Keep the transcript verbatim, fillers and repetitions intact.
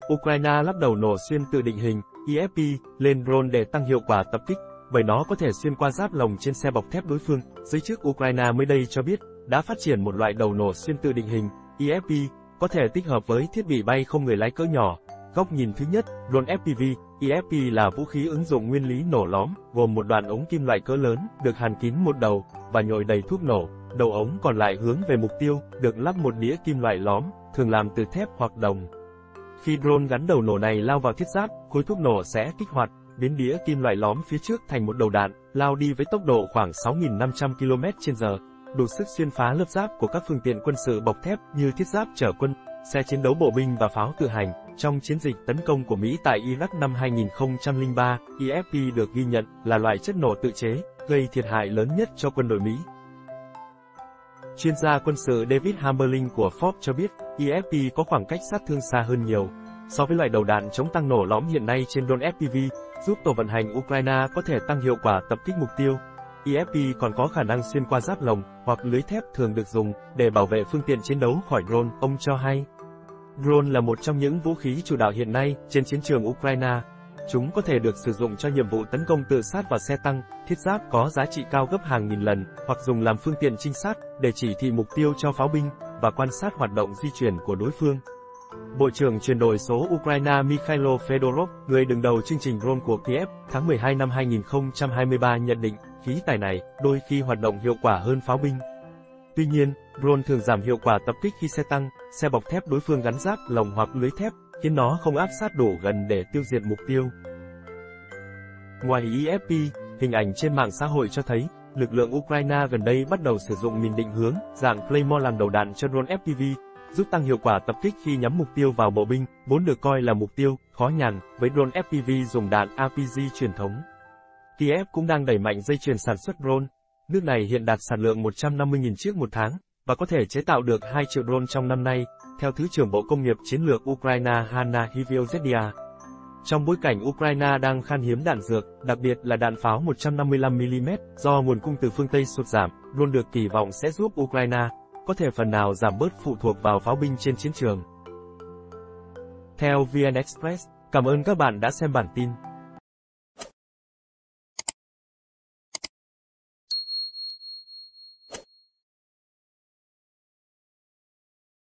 Ukraine lắp đầu nổ xuyên tự định hình E F P lên drone để tăng hiệu quả tập kích, bởi nó có thể xuyên qua giáp lồng trên xe bọc thép đối phương. Giới chức Ukraine mới đây cho biết đã phát triển một loại đầu nổ xuyên tự định hình E F P có thể tích hợp với thiết bị bay không người lái cỡ nhỏ. Góc nhìn thứ nhất, drone F P V E F P là vũ khí ứng dụng nguyên lý nổ lõm, gồm một đoạn ống kim loại cỡ lớn, được hàn kín một đầu, và nhồi đầy thuốc nổ. Đầu ống còn lại hướng về mục tiêu, được lắp một đĩa kim loại lõm, thường làm từ thép hoặc đồng. Khi drone gắn đầu nổ này lao vào thiết giáp, khối thuốc nổ sẽ kích hoạt, biến đĩa kim loại lõm phía trước thành một đầu đạn, lao đi với tốc độ khoảng sáu nghìn năm trăm ki lô mét trên giờ, đủ sức xuyên phá lớp giáp của các phương tiện quân sự bọc thép như thiết giáp chở quân, xe chiến đấu bộ binh và pháo tự hành. Trong chiến dịch tấn công của Mỹ tại Iraq năm hai nghìn không trăm lẻ ba, E F P được ghi nhận là loại chất nổ tự chế, gây thiệt hại lớn nhất cho quân đội Mỹ. Chuyên gia quân sự David Hammerling của Forbes cho biết, E F P có khoảng cách sát thương xa hơn nhiều so với loại đầu đạn chống tăng nổ lõm hiện nay trên drone F P V, giúp tổ vận hành Ukraine có thể tăng hiệu quả tập kích mục tiêu. E F P còn có khả năng xuyên qua giáp lồng hoặc lưới thép thường được dùng để bảo vệ phương tiện chiến đấu khỏi drone, ông cho hay. Drone là một trong những vũ khí chủ đạo hiện nay trên chiến trường Ukraine. Chúng có thể được sử dụng cho nhiệm vụ tấn công tự sát vào xe tăng, thiết giáp có giá trị cao gấp hàng nghìn lần, hoặc dùng làm phương tiện trinh sát để chỉ thị mục tiêu cho pháo binh và quan sát hoạt động di chuyển của đối phương. Bộ trưởng chuyển đổi số Ukraine Mikhailo Fedorov, người đứng đầu chương trình drone của Kiev, tháng mười hai năm hai nghìn không trăm hai mươi ba nhận định, khí tài này đôi khi hoạt động hiệu quả hơn pháo binh. Tuy nhiên, drone thường giảm hiệu quả tập kích khi xe tăng, xe bọc thép đối phương gắn giáp lồng hoặc lưới thép, khiến nó không áp sát đủ gần để tiêu diệt mục tiêu. Ngoài E F P, hình ảnh trên mạng xã hội cho thấy, lực lượng Ukraine gần đây bắt đầu sử dụng mìn định hướng, dạng Claymore làm đầu đạn cho drone F P V, giúp tăng hiệu quả tập kích khi nhắm mục tiêu vào bộ binh, vốn được coi là mục tiêu khó nhằn với drone F P V dùng đạn R P G truyền thống. Kiev cũng đang đẩy mạnh dây chuyền sản xuất drone. Nước này hiện đạt sản lượng một trăm năm mươi nghìn chiếc một tháng, và có thể chế tạo được hai triệu drone trong năm nay, theo Thứ trưởng Bộ Công nghiệp Chiến lược Ukraine Hanna Hyviozhedia. Trong bối cảnh Ukraine đang khan hiếm đạn dược, đặc biệt là đạn pháo một trăm năm mươi lăm mi li mét, do nguồn cung từ phương Tây sụt giảm, drone được kỳ vọng sẽ giúp Ukraine có thể phần nào giảm bớt phụ thuộc vào pháo binh trên chiến trường. Theo vê en Express, cảm ơn các bạn đã xem bản tin.